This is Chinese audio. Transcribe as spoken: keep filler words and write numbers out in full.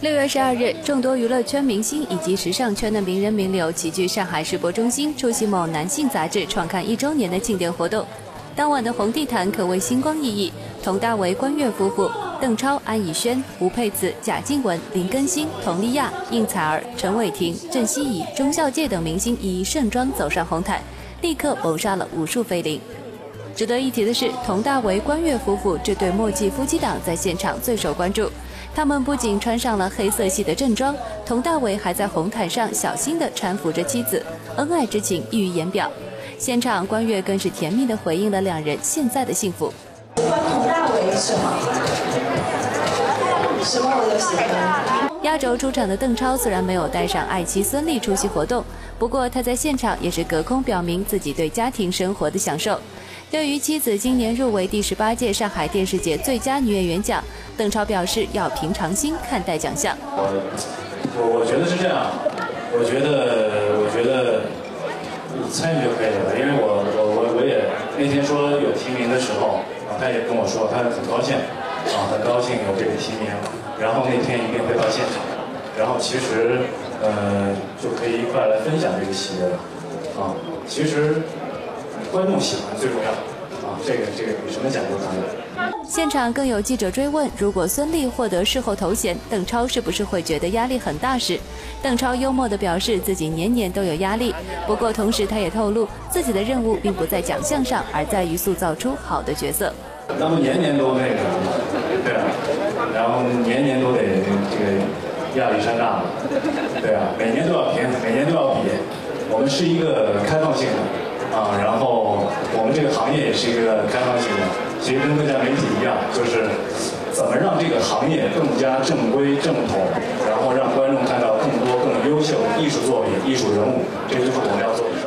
六月十二日，众多娱乐圈明星以及时尚圈的名人名流齐聚上海世博中心，出席某男性杂志创刊一周年的庆典活动。当晚的红地毯可谓星光熠熠，佟大为、关岳夫妇、邓超、安以轩、吴佩慈、贾静雯、林更新、佟丽娅、应采儿、陈伟霆、郑希怡、钟孝介等明星一一盛装走上红毯，立刻谋杀了无数菲林。值得一提的是，佟大为、关岳夫妇这对默契夫妻档在现场最受关注。他们不仅穿上了黑色系的正装，佟大为还在红毯上小心地搀扶着妻子，恩爱之情溢于言表。现场关岳更是甜蜜地回应了两人现在的幸福。 关佟大为什么？什么我都喜欢。 压轴出场的邓超虽然没有带上爱妻孙俪出席活动，不过他在现场也是隔空表明自己对家庭生活的享受。对于妻子今年入围第十八届上海电视节最佳女演员奖，邓超表示要平常心看待奖项。 我我觉得是这样，我觉得我觉得参与就可以了，因为我我我我也那天说有提名的时候，啊，他也跟我说他很高兴，啊，很高兴有这个提名，然后那天一定会到现场，然后其实呃就可以一块来分享这个喜悦了，啊，其实。观众喜欢最重要啊，这个这个比什么奖都重要。 现场更有记者追问，如果孙俪获得视后头衔，邓超是不是会觉得压力很大时，邓超幽默地表示自己年年都有压力，不过同时他也透露自己的任务并不在奖项上，而在于塑造出好的角色。 咱们年年都那个，对啊，然后年年都得这个压力山大嘛，对啊，每年都要拼，每年都要比，我们是一个开放性的。啊，然后我们这个行业也是一个开放性的，其实跟各家媒体一样，就是怎么让这个行业更加正规正统，然后让观众看到更多更优秀的艺术作品、艺术人物，这就是我们要做的。